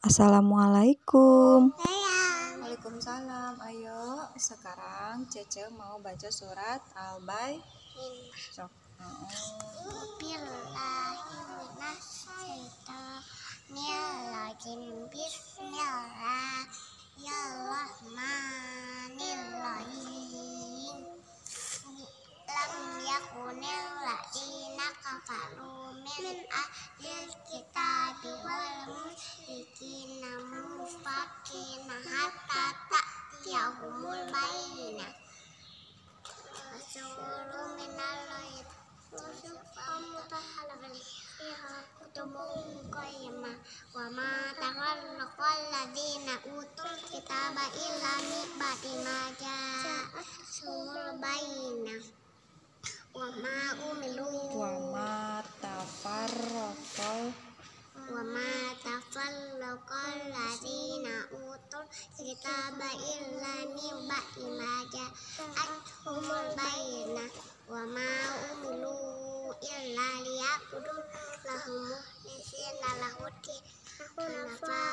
Assalamualaikum. Waalaikumsalam. Ayo, sekarang Cece mau baca surat Al-Baqarah. Sok. Bismillahirrahmanirrahim. Lam yakunil ladzina kafaru min ahlil kitabi wal musyrikina munfakina hatta ta'tiyahumul bayyinah. Rasulun minallahi musaddiqan fiha kutubun qayyimah wa ma tafarraqal ladzina utul kitaba illa min ba'di ma ja'ahumul bayyinah. Wa ma tafarraqal ladzina utul kitaba illa min ba'di ma ja'ahumul bayyinah. Wa ma umilu illa liya'budu lahum mukhlisina lahud-din hunafa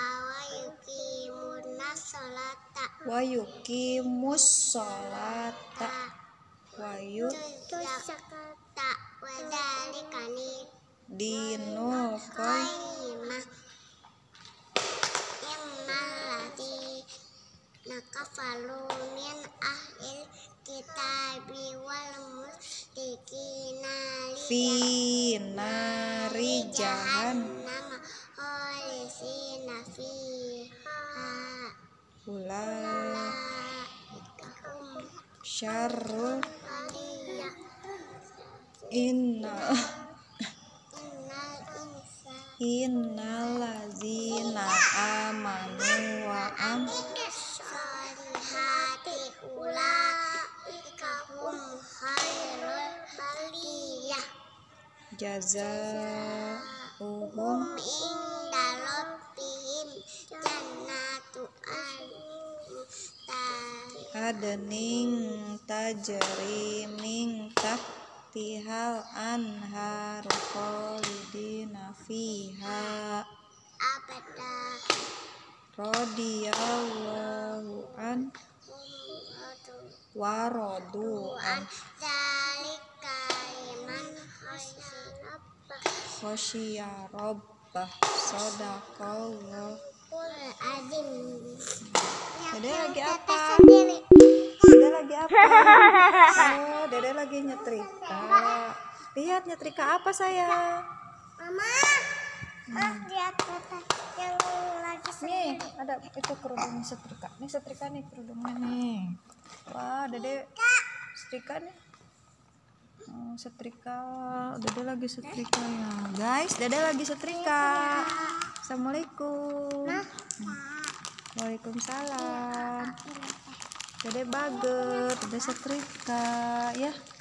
wa yuqimus sholata wa dzalika Dinul qayyimah. Innal ladzina kafaru min ahlil kitabi wal musyrikina fi nari jahannam khalidina fiha ulaika hum syarrul bariyah. innal ladzina amanu wa sholihati ulaika hum khairul bariyah. jazaohum Inda rabbihim jannatu adning tajri min tahtihal anhar khalidina fiha abada. radhiyallahu an wa radu an Zalika liman khasyiya rabbah. Shadaqallah. azim. Dede lagi apa? Oh, Dede lagi nyetrika. Lihat nyetrika apa sayang? Mama, lihat yang lagi Nih, ada itu kerudung setrika. Nih setrika nih kerudungnya nih. Wah, Dede setrika nih. Setrika. Dede lagi setrika ya. Guys, Dede lagi setrika. Assalamualaikum. Waalaikumsalam. Dede baget, Dede setrika ya.